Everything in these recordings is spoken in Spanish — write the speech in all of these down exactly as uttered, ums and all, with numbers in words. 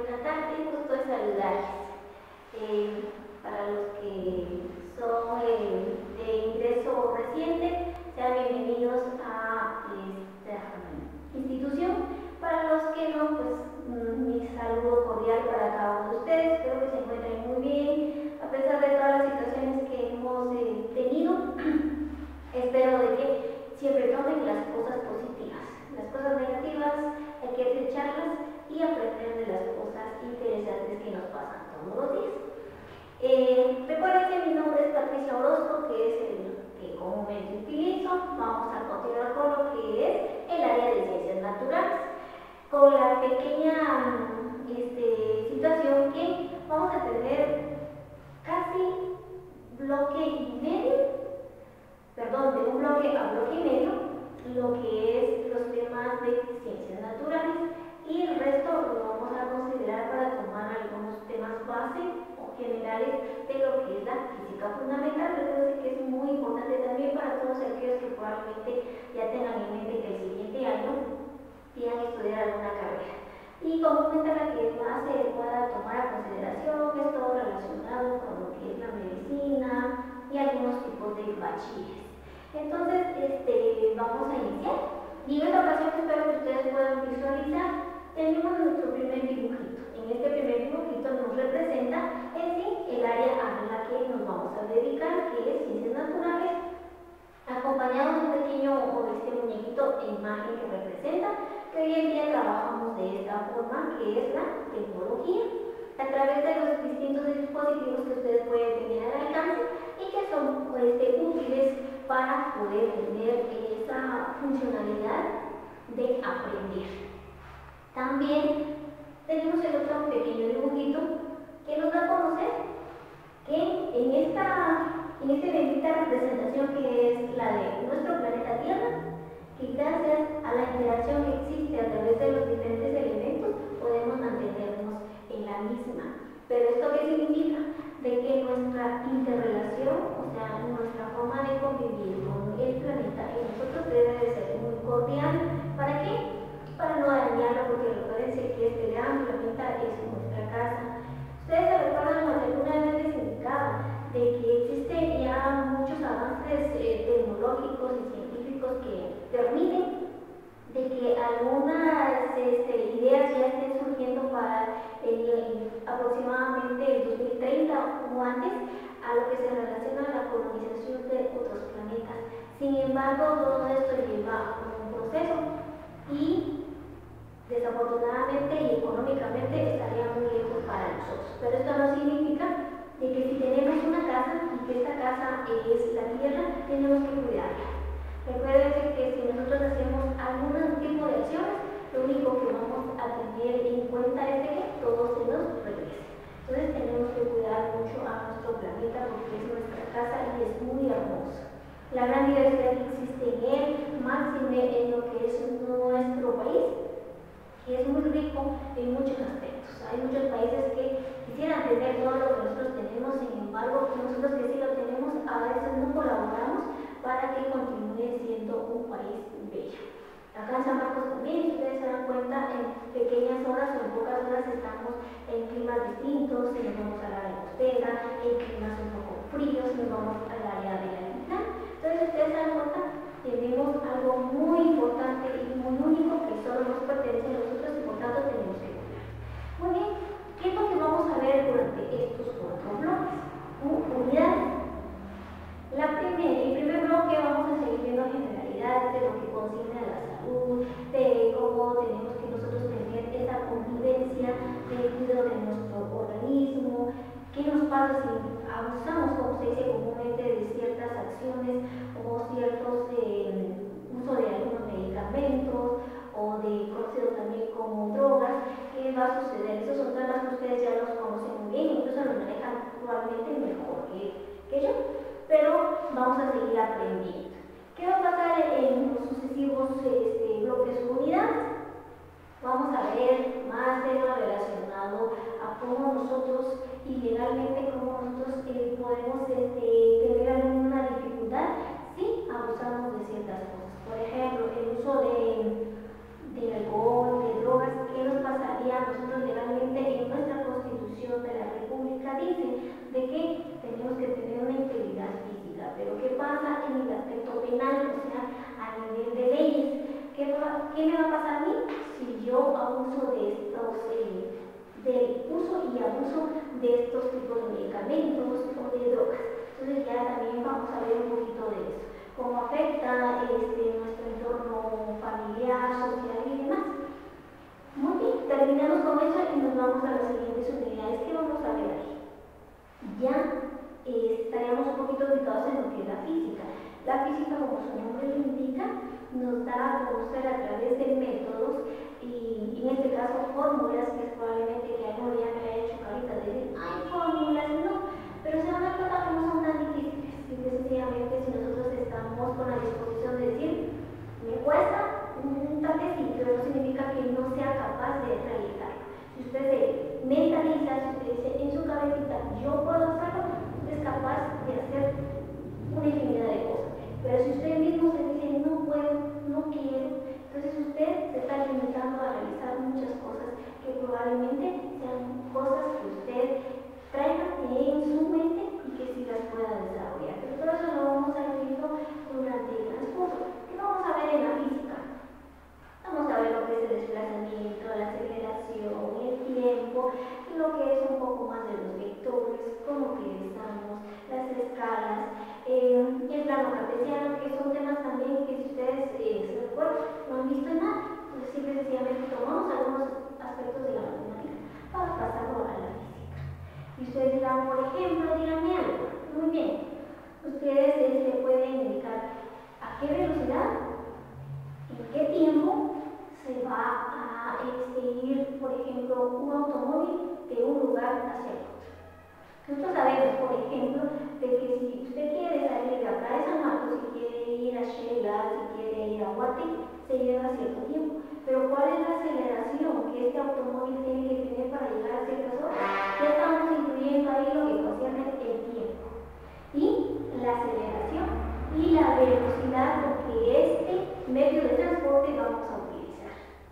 buena tarde, gusto de saludarles. Eh, para los que son eh, de ingreso reciente, sean bienvenidos a esta institución. Para los que no, pues mi saludo cordial para cada uno de ustedes. Espero que se encuentren muy bien, a pesar de todas las situaciones que hemos eh, tenido. Espero de que siempre tomen las cosas positivas. Las cosas negativas hay que desecharlas y aprender de las cosas interesantes que nos pasan todos los días. Eh, recuerden que mi nombre es Patricia Orozco, que es el que comúnmente utilizo. Vamos a continuar con lo que es el área de ciencias naturales, con la pequeña este, situación que vamos a tener casi bloque y medio, perdón, de un bloque a bloque y medio, lo que es los temas de ciencias naturales, y el resto lo vamos a considerar para tomar algunos temas base o generales de lo que es la física fundamental. Recuerden que es muy importante también para todos aquellos que probablemente ya tengan en mente que el siguiente año quieran estudiar alguna carrera. Y comúnmente la que más se pueda tomar a consideración es todo relacionado con lo que es la medicina y algunos tipos de bachilleres. Entonces, este, vamos a iniciar. Y en esta ocasión espero que ustedes puedan visualizar, tenemos nuestro primer dibujito. En este primer dibujito nos representa en sí el área a la que nos vamos a dedicar, que es ciencias naturales, acompañado de un pequeño o de este muñequito e imagen que representa que hoy en día trabajamos de esta forma, que es la tecnología, a través de los distintos dispositivos que ustedes pueden tener al alcance y que son pues, útiles para poder tener esa funcionalidad de aprender. También tenemos el otro pequeño dibujito que nos da a conocer que en esta, en esta bendita representación que es la de nuestro planeta Tierra, que gracias a la interacción que existe a través de los diferentes elementos podemos mantenernos en la misma. Pero ¿esto qué significa? De que nuestra interrelación, o sea, nuestra forma de convivir con el planeta y nosotros debe de ser muy cordial. ¿Para qué? Para no dañarlo, porque recuerden que este gran planeta es nuestra casa. Ustedes se recuerdan cuando alguna vez les indicaba de que existen ya muchos avances eh, tecnológicos y científicos que permiten de que algunas este, ideas ya estén surgiendo para el, el, aproximadamente el dos mil treinta o antes, a lo que se relaciona a la colonización de otros planetas. Sin embargo, todo esto lleva un proceso y desafortunadamente y económicamente estaría muy lejos para nosotros. Pero esto no significa de que si tenemos una casa y que esta casa es la Tierra, tenemos que cuidarla. Recuerden que si nosotros hacemos algún tipo de acciones, lo único que vamos a tener en cuenta es de que todo se nos regrese. Entonces tenemos que cuidar mucho a nuestro planeta porque es nuestra casa y es muy hermosa. La gran diversidad que existe en él, máxime en lo que es nuestro país, que es muy rico en muchos aspectos. Hay muchos países que quisieran tener todo lo que nosotros tenemos, sin embargo, nosotros que sí lo tenemos, a veces no colaboramos para que continúe siendo un país bello. Acá en San Marcos también, si ustedes se dan cuenta, en pequeñas horas o en pocas horas estamos en climas distintos, si nos vamos al área costera, en climas un poco fríos, si nos vamos al área de la isla. Entonces, si ustedes se dan cuenta, tenemos algo muy importante y muy único que solo nos pertenece a nosotros y por tanto tenemos que cuidar. Muy bien, ¿qué es lo que vamos a ver durante estos cuatro bloques? Unidades. La primera, el primer bloque vamos a seguir viendo generalidades de lo que concierne a la salud, de cómo tenemos que nosotros tener esa convivencia, del cuidado de nuestro organismo, qué nos pasa si abusamos, como se dice comúnmente, de ciertas acciones o ciertos eh, uso de algunos medicamentos o de conocidos también como drogas. ¿Qué va a suceder? Esos son temas que ustedes ya los conocen muy bien, incluso los manejan actualmente mejor que, que yo. Pero vamos a seguir aprendiendo. ¿Qué va a pasar en los sucesivos este, bloques o unidades? Vamos a ver más temas relacionados a cómo nosotros, ilegalmente, cómo nosotros eh, podemos este, tener alguna dificultad si abusamos de ciertas cosas. Por ejemplo, el uso de, de alcohol, de drogas. ¿Qué nos pasaría a nosotros legalmente en abuso de estos, eh, del uso y abuso de estos tipos de medicamentos o de drogas. Entonces ya también vamos a ver un poquito de eso, cómo afecta este, nuestro entorno familiar, social y demás. Muy bien, terminamos con eso y nos vamos a las siguientes unidades que vamos a ver aquí. Ya eh, estaríamos un poquito ubicados en lo que es la física. La física, como su nombre lo indica, nos da a conocer a través de métodos y en este caso fórmulas, que es probablemente que algo ya me haya hecho carita de decir, ay, fórmulas, no, pero se van a dar cuenta que no son tan difíciles. Simple y sencillamente, si nosotros estamos con la disposición de decir, me cuesta un toquecito, no significa que no sea capaz de realizarlo. Si usted se mentaliza, si usted dice en su cabecita, yo puedo hacerlo, usted es capaz de hacer una infinidad de cosas. Pero si usted mismo se dice, no puedo, no quiero, entonces usted se está limitando a realizar muchas cosas que probablemente sean cosas que usted traiga en su mente y que sí las pueda desarrollar. Pero todo eso lo vamos a ir viendo durante el transcurso. ¿Qué vamos a ver en la física? Vamos a ver lo que es el desplazamiento, la aceleración, el tiempo, lo que es un poco más de los vectores, cómo utilizamos las escalas, eh, el plano cartesiano, que son temas también que si ustedes eh, se recuerdan, no han visto en nada. Entonces simple y sencillamente tomamos algunos aspectos de la matemática para pasarlo a la física. Y ustedes dirán, por ejemplo, díganme algo. Muy bien, ustedes eh, se pueden indicar a qué velocidad, en qué tiempo se va a este, ir, por ejemplo, un automóvil de un lugar hacia otro. Nosotros sabemos, por ejemplo, de que si usted quiere salir de acá de San Marcos, si quiere ir a Shela, si quiere ir a Guate, se lleva cierto tiempo. Pero ¿cuál es la aceleración que este automóvil tiene que tener para llegar a ciertas horas? Ya estamos incluyendo ahí lo que concierne el tiempo. Y la aceleración y la velocidad con que este medio de transporte vamos a utilizar.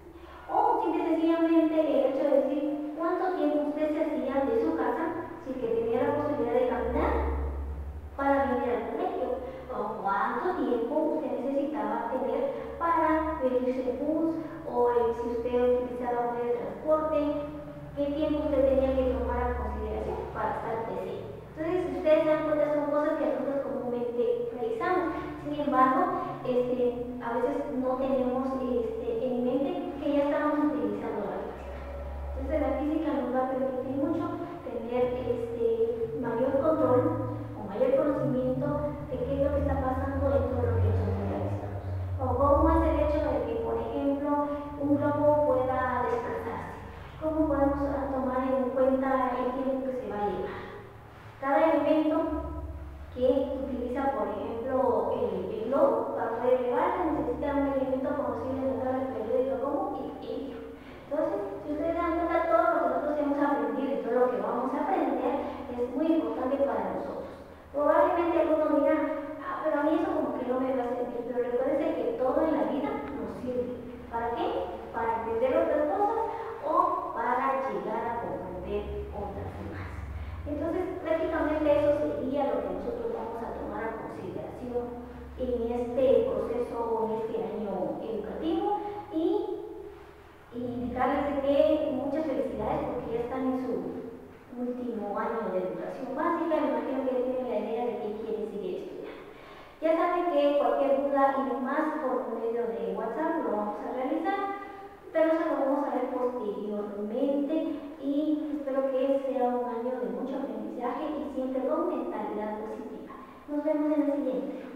O simple y sencillamente el hecho de decir cuánto tiempo usted se hacía de su casa, si que tenía la posibilidad de caminar para venir al colegio, o cuánto tiempo usted necesitaba tener para venirse en bus, o eh, si usted utilizaba un medio de transporte, qué tiempo usted tenía que tomar a consideración para estar presente. Entonces, si ustedes se dan cuenta, son cosas que nosotros comúnmente realizamos. Sin embargo, este, a veces no tenemos este, en mente que ya estamos utilizando la física. Entonces, la física nos va a permitir mucho tener este, mayor control o mayor conocimiento de qué es lo que está pasando en todo lo que nosotros realizamos. O cómo es el hecho de que, por ejemplo, un globo pueda desplazarse. Cómo podemos tomar en cuenta el tiempo que se va a llevar. Cada elemento que utiliza, por ejemplo, el, el globo para poder elevarse necesita un elemento conocido en la tabla periódica como el helio. Entonces, si ustedes dan cuenta, todo lo que nosotros hemos aprendido y todo lo que vamos a aprender es muy importante para nosotros. Probablemente algunos dirán, ah, pero a mí eso como que no me va a servir, pero recuerden que todo en la vida nos sirve. ¿Para qué? Para entender otras cosas o para llegar a comprender otras más. Entonces, prácticamente eso sería lo que nosotros vamos a tomar a consideración en este proceso, en este año educativo y, y indicarles de que muchas felicidades porque ya están en su último año de educación básica. Me imagino que ya tienen la idea de que quieren seguir estudiando. Ya saben que cualquier duda y demás por medio de WhatsApp lo vamos a realizar, pero eso lo vamos a ver posteriormente y espero que sea un año de mucho aprendizaje y siempre con mentalidad positiva. Nos vemos en el siguiente.